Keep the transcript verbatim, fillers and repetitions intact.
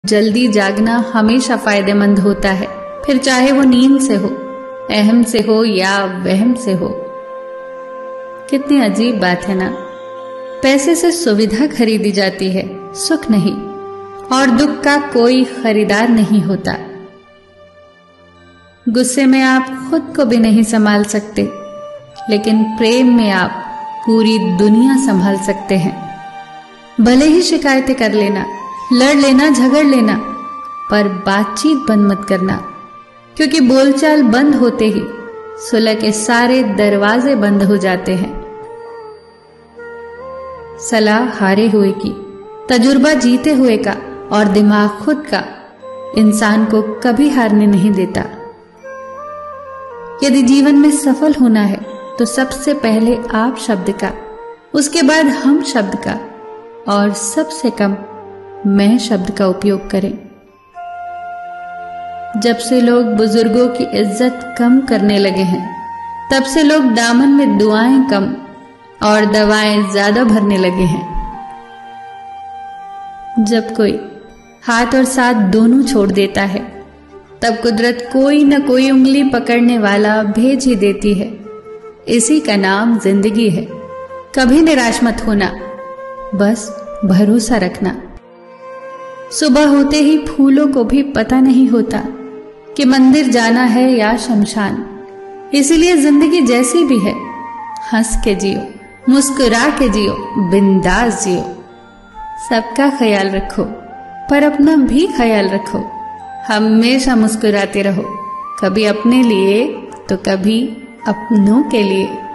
जल्दी जागना हमेशा फायदेमंद होता है, फिर चाहे वो नींद से हो, अहम से हो या वहम से हो। कितनी अजीब बात है ना। पैसे से सुविधा खरीदी जाती है, सुख नहीं, और दुख का कोई खरीदार नहीं होता। गुस्से में आप खुद को भी नहीं संभाल सकते, लेकिन प्रेम में आप पूरी दुनिया संभाल सकते हैं। भले ही शिकायतें कर लेना, लड़ लेना, झगड़ लेना, पर बातचीत बंद मत करना, क्योंकि बोलचाल बंद होते ही सुलह के सारे दरवाजे बंद हो जाते हैं। सलाह हारे हुए की, तजुर्बा जीते हुए का और दिमाग खुद का इंसान को कभी हारने नहीं देता। यदि जीवन में सफल होना है तो सबसे पहले आप शब्द का, उसके बाद हम शब्द का, और सबसे कम मैं शब्द का उपयोग करें। जब से लोग बुजुर्गों की इज्जत कम करने लगे हैं, तब से लोग दामन में दुआएं कम और दवाएं ज्यादा भरने लगे हैं। जब कोई हाथ और साथ दोनों छोड़ देता है, तब कुदरत कोई न कोई उंगली पकड़ने वाला भेज ही देती है। इसी का नाम जिंदगी है। कभी निराश मत होना, बस भरोसा रखना। सुबह होते ही फूलों को भी पता नहीं होता कि मंदिर जाना है या शमशान। इसीलिए जिंदगी जैसी भी है, हंस के जियो, मुस्कुरा के जियो, बिंदास जियो। सबका ख्याल रखो, पर अपना भी ख्याल रखो। हमेशा मुस्कुराते रहो, कभी अपने लिए तो कभी अपनों के लिए।